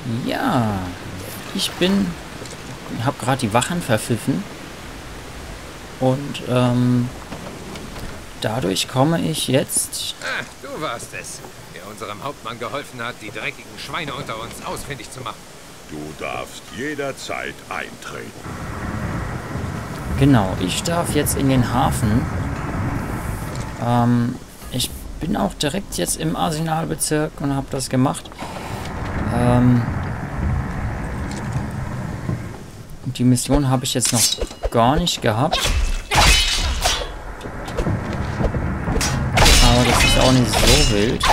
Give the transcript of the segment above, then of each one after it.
Ja, ich habe gerade die Wachen verpfiffen und dadurch komme ich jetzt. Ah, du warst es, der unserem Hauptmann geholfen hat, die dreckigen Schweine unter uns ausfindig zu machen. Du darfst jederzeit eintreten. Genau, ich darf jetzt in den Hafen. Ich bin auch direkt jetzt im Arsenalbezirk und habe das gemacht. Und die Mission habe ich jetzt noch gar nicht gehabt. Aber das ist auch nicht so wild.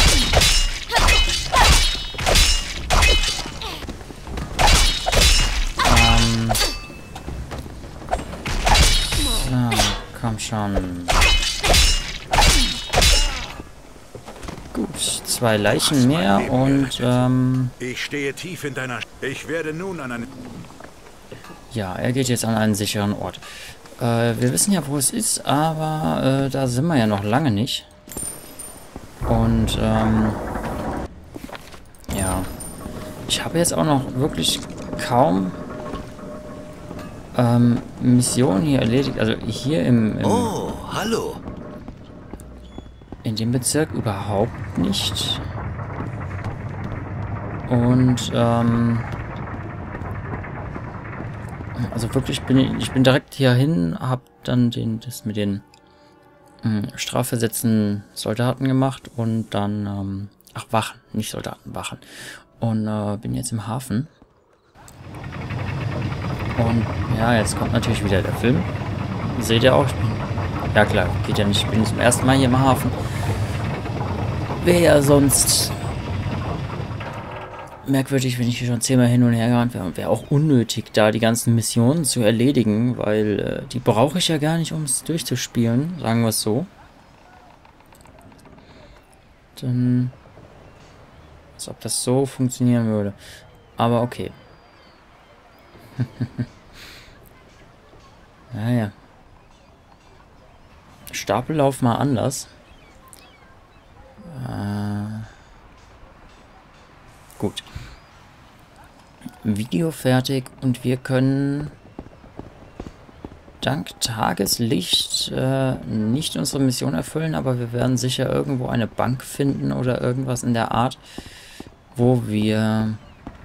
So, komm schon. Gut, 2 Leichen mehr und Ich stehe tief in deiner... Ich werde nun an eine... ja, er geht jetzt an einen sicheren Ort. Wir wissen ja, wo es ist, aber da sind wir ja noch lange nicht. Und ja, ich habe jetzt auch noch wirklich kaum Missionen hier erledigt. Also hier Oh, hallo. in dem Bezirk überhaupt nicht. Und also wirklich ich bin direkt hierhin, habe dann das mit den strafversetzten Soldaten gemacht und dann ach, Wachen, nicht Soldaten, Wachen. Und bin jetzt im Hafen. Und ja, jetzt kommt natürlich wieder der Film. Seht ihr auch? Ja klar, geht ja nicht. Ich bin zum ersten Mal hier im Hafen. Wäre ja sonst merkwürdig, wenn ich hier schon 10-mal hin und her gerannt wäre. Und wäre auch unnötig, da die ganzen Missionen zu erledigen, weil die brauche ich ja gar nicht, um es durchzuspielen. Sagen wir es so. Dann... als ob das so funktionieren würde. Aber okay. Naja. Stapellauf mal anders. Gut. Video fertig und wir können dank Tageslicht nicht unsere Mission erfüllen, aber wir werden sicher irgendwo eine Bank finden oder irgendwas in der Art, wo wir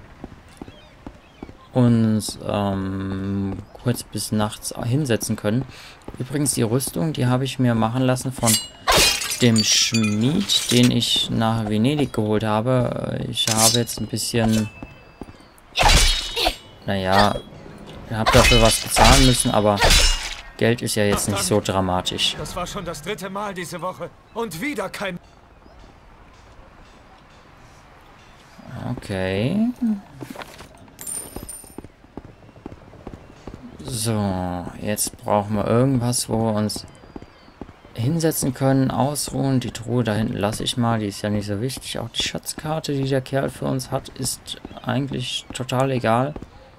uns kurz bis nachts hinsetzen können. Übrigens, die Rüstung, die habe ich mir machen lassen von dem Schmied, den ich nach Venedig geholt habe. Ich habe jetzt ein bisschen... naja, ich habe dafür was bezahlen müssen, aber Geld ist ja jetzt nicht so dramatisch. Das war schon das 3. Mal diese Woche. Und wieder kein... Okay. So, jetzt brauchen wir irgendwas, wo wir uns hinsetzen können, ausruhen. Die Truhe da hinten lasse ich mal, die ist ja nicht so wichtig. Auch die Schatzkarte, die der Kerl für uns hat, ist eigentlich total egal.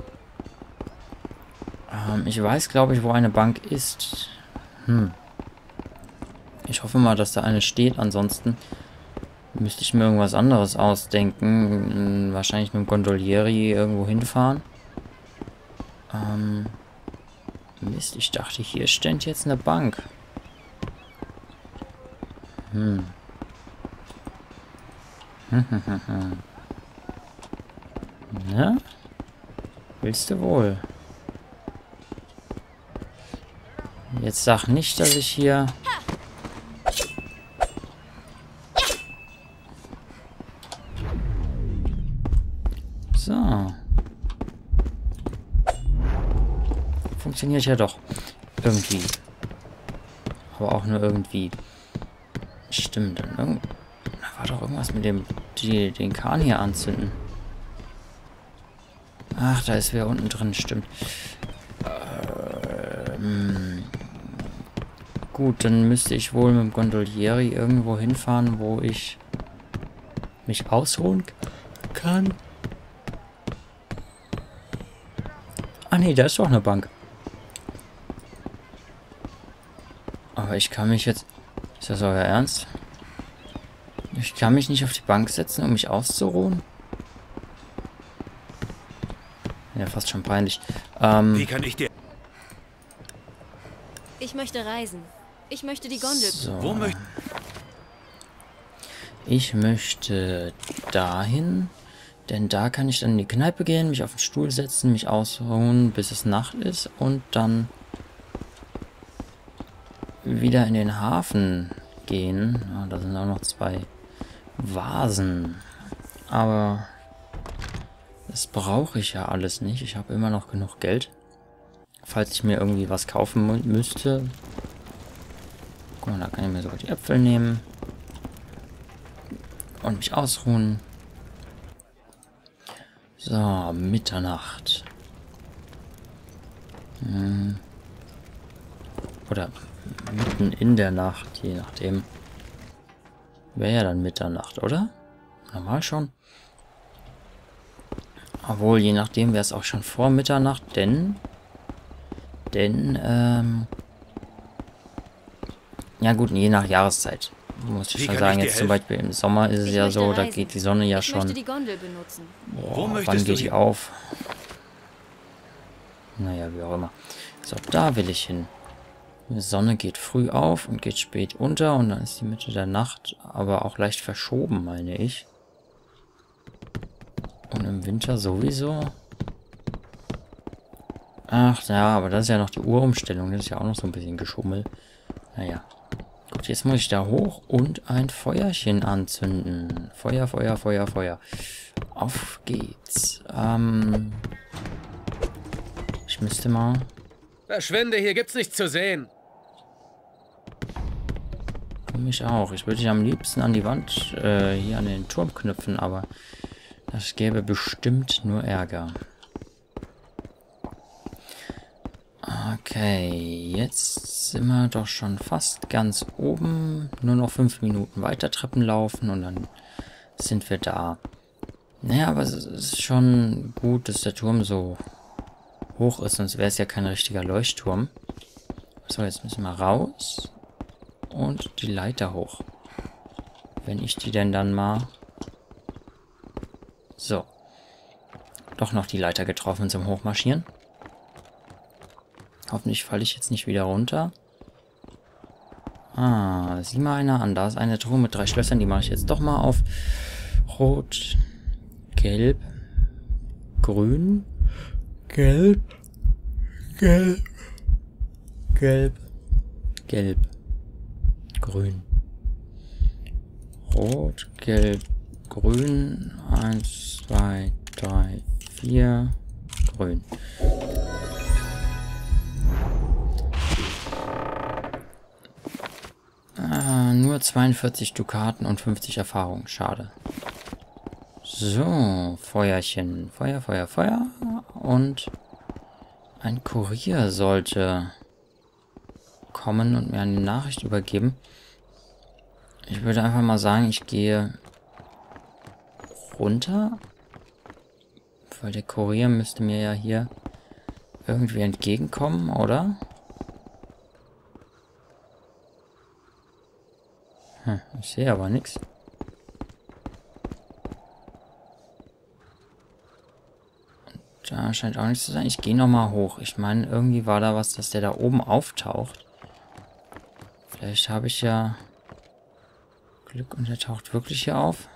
Ich weiß, glaube ich, wo eine Bank ist. Ich hoffe mal, dass da eine steht. Ansonsten müsste ich mir irgendwas anderes ausdenken. Wahrscheinlich mit dem Gondolieri irgendwo hinfahren. Mist, ich dachte, hier stand jetzt eine Bank. Na? Willst du wohl? Jetzt sag nicht, dass ich hier... So. Funktioniert ja doch. Irgendwie. Aber auch nur irgendwie. Stimmt. Da war doch irgendwas mit dem... den Kahn hier anzünden. Ach, da ist wer unten drin. Stimmt. Gut, dann müsste ich wohl mit dem Gondolieri irgendwo hinfahren, wo ich mich ausruhen kann. Ah nee, da ist doch eine Bank. Aber ich kann mich jetzt... Ist das euer Ernst? Ich kann mich nicht auf die Bank setzen, um mich auszuruhen? Ja, fast schon peinlich. Wie kann ich dir... Ich möchte reisen. Ich möchte die Gondel... So. Wo möchtest... Ich möchte dahin, denn da kann ich dann in die Kneipe gehen, mich auf den Stuhl setzen, mich ausruhen, bis es Nacht ist und dann wieder in den Hafen gehen. Ja, da sind auch noch 2 Vasen, aber das brauche ich ja alles nicht. Ich habe immer noch genug Geld, falls ich mir irgendwie was kaufen müsste. Guck mal, da kann ich mir sogar die Äpfel nehmen. Und mich ausruhen. So, Mitternacht. Oder mitten in der Nacht, je nachdem. Wäre ja dann Mitternacht, oder? Normal schon. Obwohl, je nachdem wäre es auch schon vor Mitternacht, denn ja gut, je nach Jahreszeit. Muss ich schon sagen, jetzt zum Beispiel im Sommer ist es ja so, da geht die Sonne ja schon... die Gondel benutzen. Boah, wann geht die auf? Naja, wie auch immer. So, da will ich hin. Die Sonne geht früh auf und geht spät unter und dann ist die Mitte der Nacht aber auch leicht verschoben, meine ich. Und im Winter sowieso. Ach ja, aber das ist ja noch die Uhrumstellung, das ist ja auch noch so ein bisschen Geschummel. Naja. Gut, jetzt muss ich da hoch und ein Feuerchen anzünden. Feuer, Feuer, Feuer, Feuer. Auf geht's. Ich müsste mal... Verschwinde, hier gibt's nichts zu sehen. Für mich auch. Ich würde dich am liebsten an die Wand, hier an den Turm knüpfen, aber das gäbe bestimmt nur Ärger. Okay, jetzt sind wir doch schon fast ganz oben. Nur noch 5 Minuten weiter Treppen laufen und dann sind wir da. Naja, aber es ist schon gut, dass der Turm so hoch ist, sonst wäre es ja kein richtiger Leuchtturm. So, jetzt müssen wir raus und die Leiter hoch. Wenn ich die denn dann mal... So. Doch noch die Leiter getroffen zum Hochmarschieren. Hoffentlich falle ich jetzt nicht wieder runter. Ah, sieh mal einer an. Da ist eine Truhe mit 3 Schlössern. Die mache ich jetzt doch mal auf. Rot, Gelb, Grün, Gelb, Gelb, Gelb, Gelb, Grün. Rot, Gelb, Grün. 1, 2, 3, 4. Grün. Nur 42 Dukaten und 50 Erfahrung. Schade. So, Feuerchen. Feuer, Feuer, Feuer. Und ein Kurier sollte kommen und mir eine Nachricht übergeben. Ich würde einfach mal sagen, ich gehe runter. Weil der Kurier müsste mir ja hier irgendwie entgegenkommen, oder? Ich sehe aber nichts. Da scheint auch nichts zu sein. Ich gehe nochmal hoch. Ich meine, irgendwie war da was, dass der da oben auftaucht. Vielleicht habe ich ja Glück und der taucht wirklich hier auf.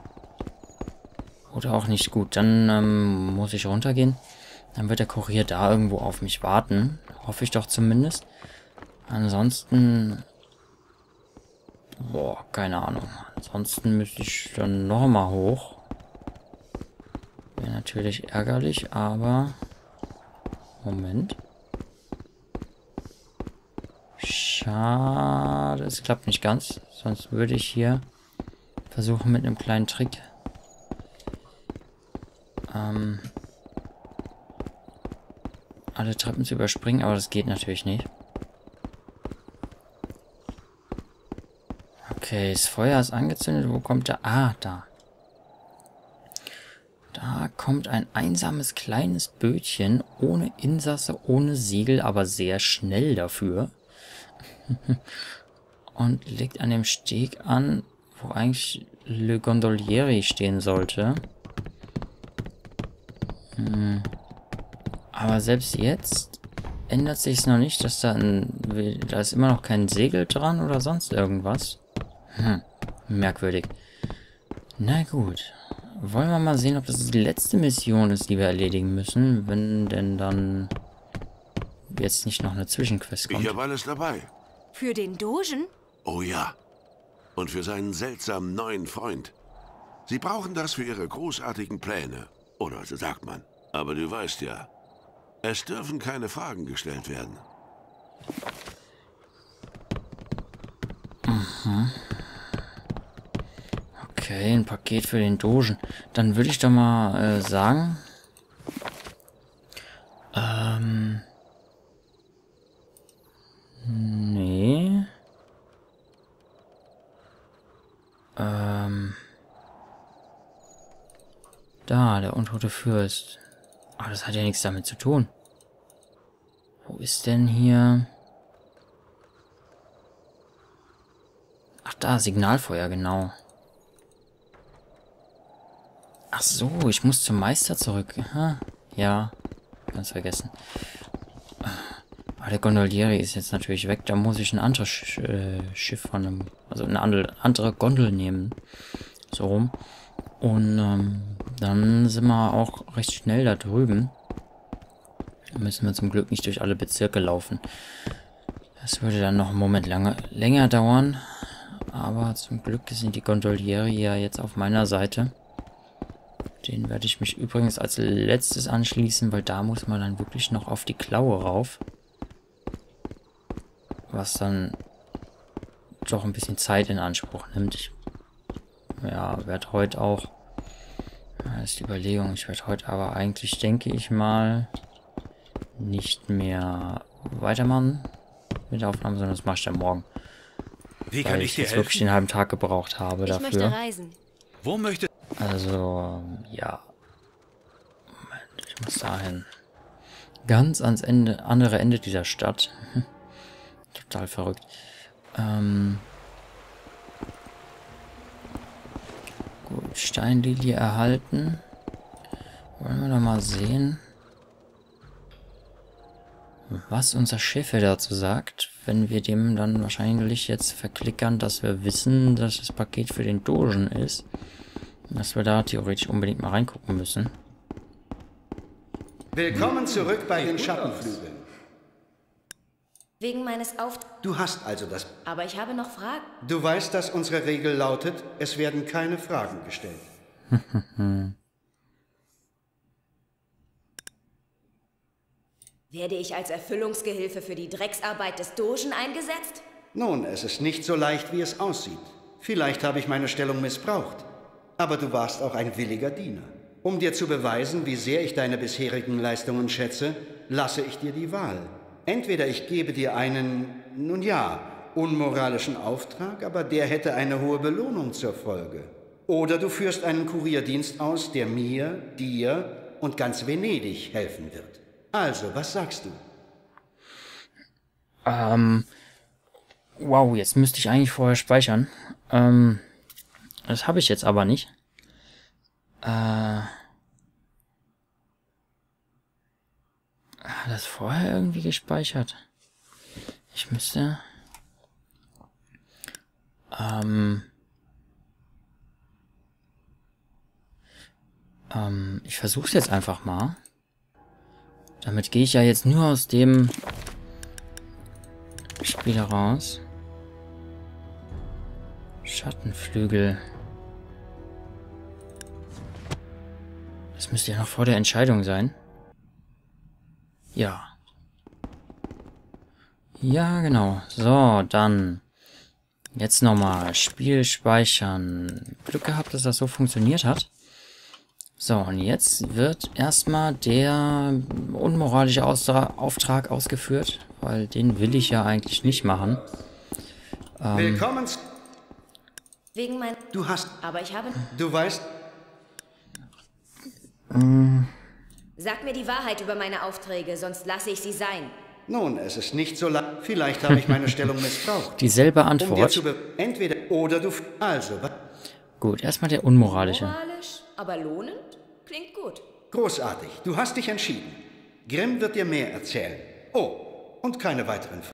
Oder auch nicht. Gut, dann muss ich runtergehen. Dann wird der Kurier da irgendwo auf mich warten. Hoffe ich doch zumindest. Ansonsten... Boah, keine Ahnung. Ansonsten müsste ich dann nochmal hoch. Wäre natürlich ärgerlich, aber... Moment. Schade, es klappt nicht ganz. Sonst würde ich hier versuchen mit einem kleinen Trick... alle Treppen zu überspringen, aber das geht natürlich nicht. Okay, das Feuer ist angezündet. Wo kommt der? Ah, da. Da kommt ein einsames kleines Bötchen ohne Insasse, ohne Segel, aber sehr schnell dafür. Und legt an dem Steg an, wo eigentlich Le Gondolieri stehen sollte. Aber selbst jetzt ändert sich es noch nicht, dass da ist immer noch kein Segel dran oder sonst irgendwas. Merkwürdig. Na gut. Wollen wir mal sehen, ob das die letzte Mission ist, die wir erledigen müssen, wenn denn dann jetzt nicht noch eine Zwischenquest kommt. Ich habe alles dabei. Für den Dogen? Oh ja. Und für seinen seltsamen neuen Freund. Sie brauchen das für ihre großartigen Pläne. Oder so sagt man. Aber du weißt ja, es dürfen keine Fragen gestellt werden. Okay, ein Paket für den Dogen. Dann würde ich doch mal sagen... Nee. Da, der untote Fürst. Ah, das hat ja nichts damit zu tun. Wo ist denn hier... Ach da, Signalfeuer, genau. Ach so, ich muss zum Meister zurück. Aha. Ja, ganz vergessen. Aber der Gondolieri ist jetzt natürlich weg. Da muss ich ein anderes Schiff von einem... Also eine andere Gondel nehmen. So rum. Und dann sind wir auch recht schnell da drüben. Da müssen wir zum Glück nicht durch alle Bezirke laufen. Das würde dann noch einen Moment länger dauern. Aber zum Glück sind die Gondolieri ja jetzt auf meiner Seite. Den werde ich mich übrigens als letztes anschließen, weil da muss man dann wirklich noch auf die Klaue rauf. Was dann doch ein bisschen Zeit in Anspruch nimmt. Ich werde heute auch... Das ist die Überlegung. Ich werde heute aber eigentlich, denke ich mal, nicht mehr weitermachen mit der Aufnahme, sondern das mache ich dann morgen. Wie kann weil ich dir jetzt helfen? wirklich den halben Tag gebraucht habe Ich dafür. möchte reisen. Wo möchte... Also, ja. Moment, ich muss dahin. Ganz ans andere Ende dieser Stadt. Total verrückt. Gut, Steinlilie erhalten. Wollen wir doch mal sehen, was unser Chef dazu sagt, wenn wir dem dann wahrscheinlich jetzt verklickern, dass wir wissen, dass das Paket für den Dogen ist. Dass wir da theoretisch unbedingt mal reingucken müssen. Willkommen zurück bei den Schattenflügeln. Wegen meines Du hast also das... Aber ich habe noch Fragen. Du weißt, dass unsere Regel lautet, es werden keine Fragen gestellt. Werde ich als Erfüllungsgehilfe für die Drecksarbeit des Dogen eingesetzt? Nun, es ist nicht so leicht, wie es aussieht. Vielleicht habe ich meine Stellung missbraucht. Aber du warst auch ein williger Diener. Um dir zu beweisen, wie sehr ich deine bisherigen Leistungen schätze, lasse ich dir die Wahl. Entweder ich gebe dir einen, nun ja, unmoralischen Auftrag, aber der hätte eine hohe Belohnung zur Folge. Oder du führst einen Kurierdienst aus, der mir, dir und ganz Venedig helfen wird. Also, was sagst du? Wow, jetzt müsste ich eigentlich vorher speichern. Das habe ich jetzt aber nicht. Das vorher irgendwie gespeichert. Ich müsste... ich versuche es jetzt einfach mal. Damit gehe ich ja jetzt nur aus dem Spiel heraus. Schattenflügel. Das müsste ja noch vor der Entscheidung sein. Ja. Ja, genau. So, dann. Jetzt nochmal. Spiel speichern. Glück gehabt, dass das so funktioniert hat. So, und jetzt wird erstmal der unmoralische Auftrag ausgeführt. Weil den will ich ja eigentlich nicht machen. Willkommen. Wegen mein... Du hast... Aber ich habe... Du weißt... Sag mir die Wahrheit über meine Aufträge, sonst lasse ich sie sein. Nun, es ist nicht so lang. Vielleicht habe ich meine Stellung missbraucht. Dieselbe Um dir Antwort. zu entweder oder du... Also, was... Gut, erstmal der unmoralische. Moralisch, aber lohnend? Klingt gut. Großartig. Du hast dich entschieden. Grimm wird dir mehr erzählen. Oh, und keine weiteren Fragen.